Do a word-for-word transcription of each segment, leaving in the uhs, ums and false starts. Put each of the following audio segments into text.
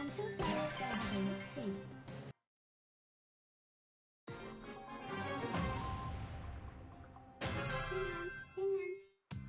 I'm so sorry. Let's go have a look. See. Enhance, enhance.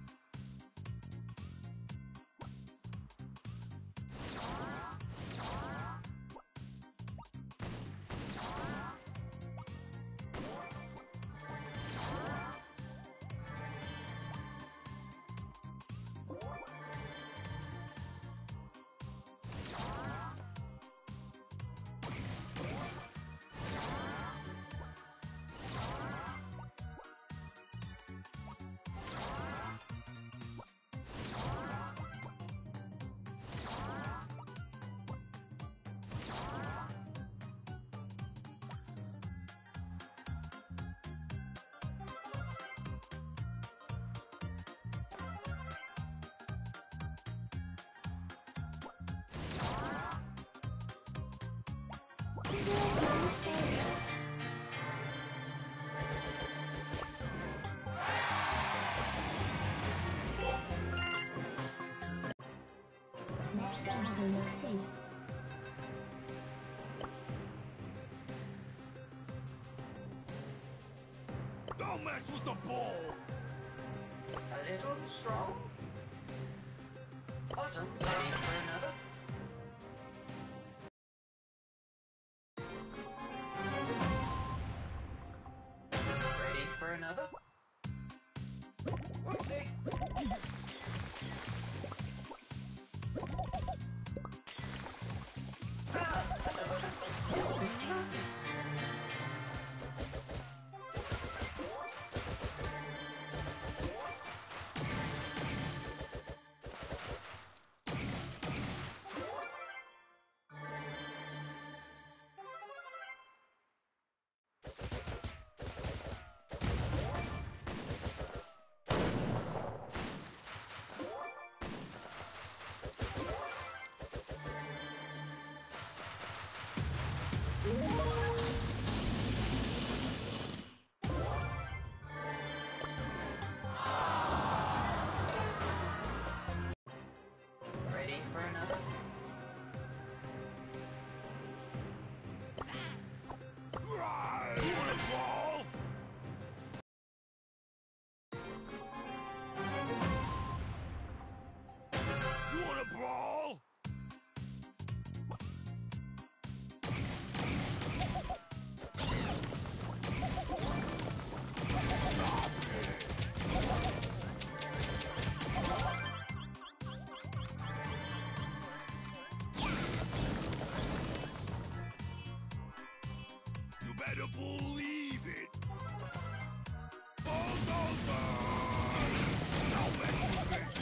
Let's go have a look. See. Don't mess with the ball! A little strong. Bottom ready for another. Ready for another. Whoopsie. Ready for another. Right. You wanna brawl? You wanna brawl? You better believe it. Bulldozer! Now mess with it.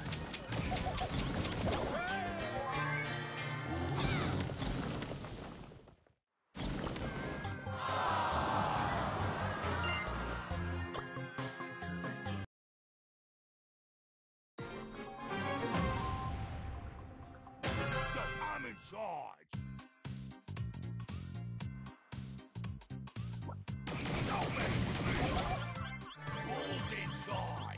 So I'm in charge. Don't mess with me. Hold inside.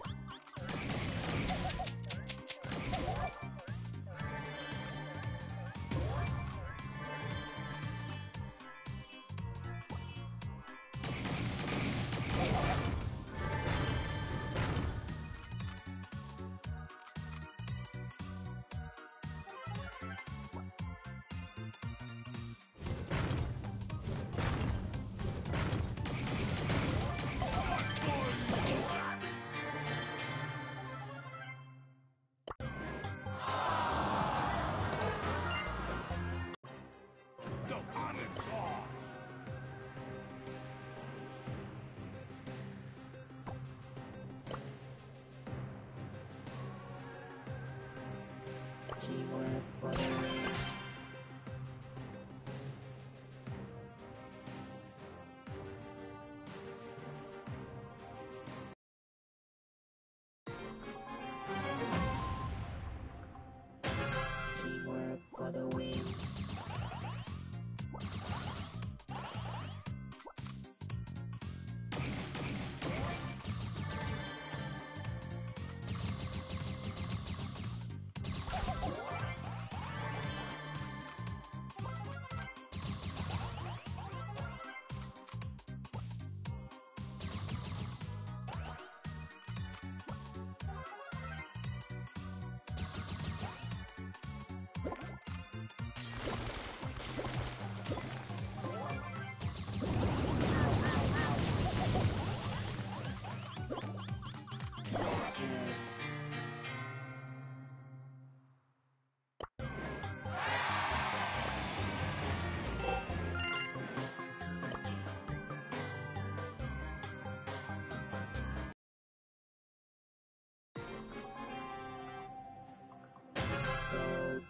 No, I'm in charge. Teamwork for the win. Teamwork for the win.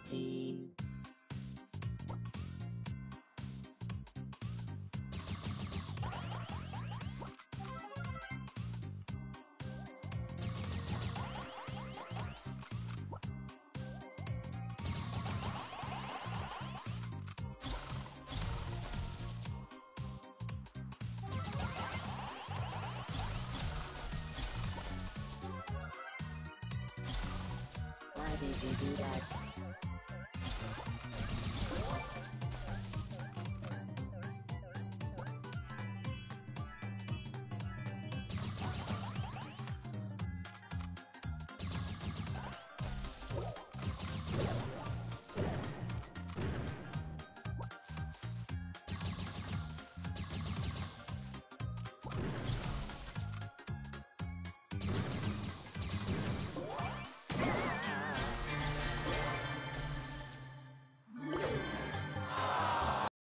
Scene. Why did you do that?